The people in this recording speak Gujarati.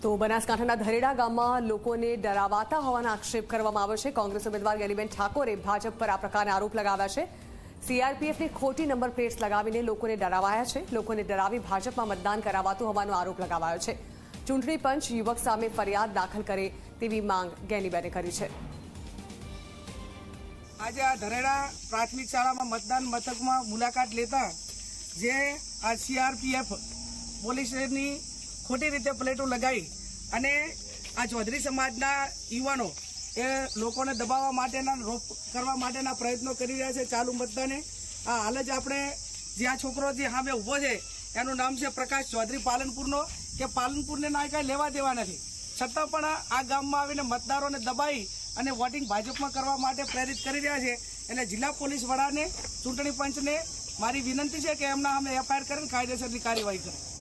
તો બનાસકાંઠાના ધરેડા ગામમાં લોકોને ડરાવાતા હોવાના આક્ષેપ કરવામાં આવ્યો છે। કોંગ્રેસ ઉમેદવાર ગેનીબેન ઠાકોરે ભાજપ પર આ પ્રકારના આરોપ લગાવ્યા છે। સીઆરપીએફની ખોટી નંબર પ્લેટ્સ લગાવીને લોકોને ડરાવાયા છે। લોકોને ડરાવી ભાજપમાં મતદાન કરાવાતું હોવાનો આરોપ લગાવાયો છે। ચૂંટણી પંચ યુવક સામે ફરિયાદ દાખલ કરે તેવી માંગ ગેનીબેને કરી છે। આજે આ ધરેડા પ્રાથમિક શાળામાં મતદાન મથકમાં મુલાકાત લેતા જે આ સીઆરપીએફ પોલીસની ખોટી રીતે પ્લેટો લગાવી અને આ ચૌધરી સમાજના યુવાનો એ લોકોને દબાવવા માટેના રોપ કરવા માટેના પ્રયત્નો કરી રહ્યા છે। ચાલુ મતદાને આ હાલ જ આપણે જે આ છોકરો જે સામે ઊભો છે એનું નામ છે પ્રકાશ ચૌધરી પાલનપુરનો, કે પાલનપુરને ના કાંઈ લેવા દેવા નથી, છતાં પણ આ ગામમાં આવીને મતદારોને દબાવી અને વોટિંગ ભાજપમાં કરવા માટે પ્રેરિત કરી રહ્યા છે। એટલે જિલ્લા પોલીસ વડાને, ચૂંટણી પંચને મારી વિનંતી છે કે એમના સામે એફઆઈઆર કરીને કાયદેસરની કાર્યવાહી કરે।